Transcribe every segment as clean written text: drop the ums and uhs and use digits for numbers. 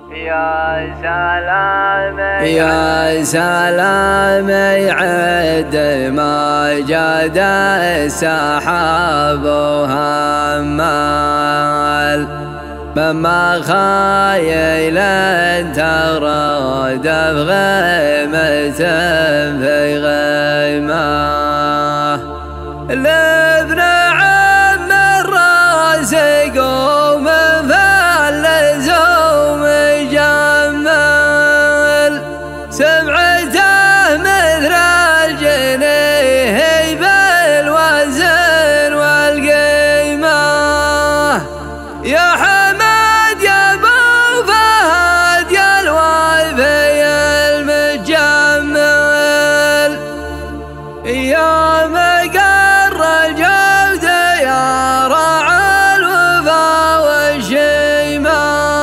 يا سلام يعد ما جاد السحاب وهمال مما خايل تراد بغيمة في غيمة لابن عم الراس قوم فلزوم جمال سمعته مثل الجنيه بالوزن والقيمة يا حمد يا ابو فهد يا الوافي المجمل يا مقر الجود يا راعي الوفا والشيمة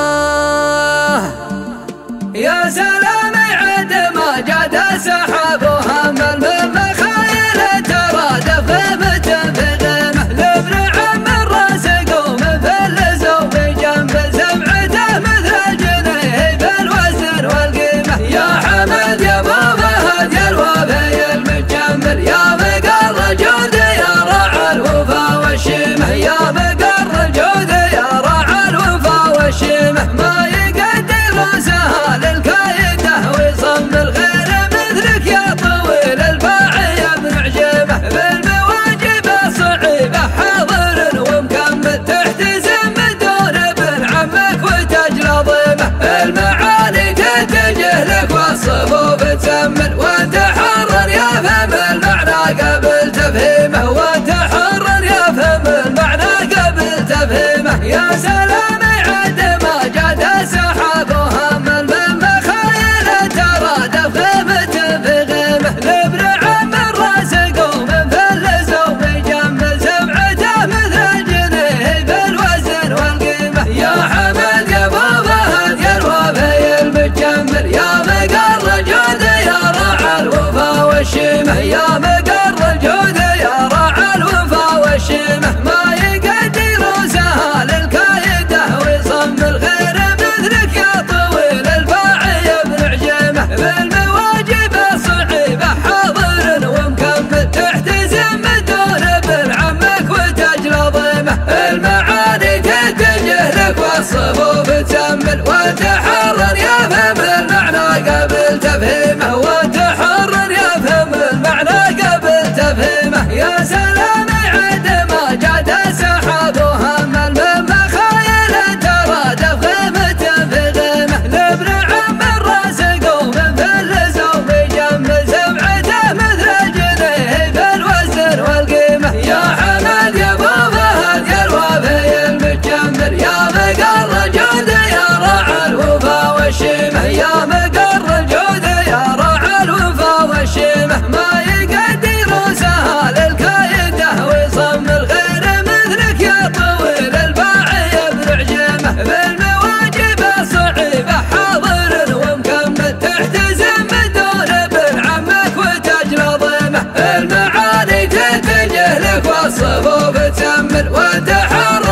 يا سلام عد ما جاد سحاب وهمل من مخايل ترادف غيمة في غيمة لابن عم الراس قوم فلزوا بجنب سمعته مثل الجنيه بالوزن والقيمة يا حمد يا ابو فهد يا الوافي المجمل يا مقر الجود يا راعي الوفا والشيمة يا مقر الجود يا راعي الوفا والشيمة ما يقدر سهل الكايده ويصم الغير مثلك يا طويل الباع يا ابن عجيمة بالمواجب الصعيبة حاضر ومكمل تحتزم دون ابن عمك وتاج العظيمة المعالي تتجه لك والصفوف تسمل وانت حر يا فهم المعنى قبل تفهيمه وانت حر يا فهم المعنى قبل تفهيمه يا سلام عد ما جاد سحاب وهمل من مخايل ترادف غيمة في غيمة لابن عم الراس قوم فلزوا بجمل سمعته مثل الجنيه بالوزن والقيمة يا حمد يا ابو فهد يا الوافي المجمل يا مقر الجود يا راعي الوفا والشيمة يا مقر الجود يا راعي الوفا والشيمة ما يقدر سهل الكايده ويصم الغير مثلك يا طويل الباع يا ابن عجيمة بالمواجب الصعيبة حاضر ومكمل تحتزم دون ابن عمك وتاج العظيمة المعاني تتجه لك والصفوف تسمل وانت حر يا فهم المعنى قبل تفهيمه وانت حر يا فهم المعنى قبل تفهيمه يا سلام عد ما جاد سحاب وهمل من مخايل ترادف غيمة في غيمة لابن عم الراس قوم فلزوا بجنب سمعته مثل الجنيه بالوزن والقيمة يا حمد يا ابو فهد يا الوافي المجمل يا مقر الجود يا راعي الوفا والشيمة يا مقر الجود يا راعي الوفا والشيمة ما يقدر سهل الكايده ويصم الغير مثلك يا طويل الباع يا ابن عجيمة بالمواجب الصعيبة حاضر ومكمل تحتزم دون ابن عمك وتاج العظيمة المعالي تتجه لك والصفوف تسمل وانت حر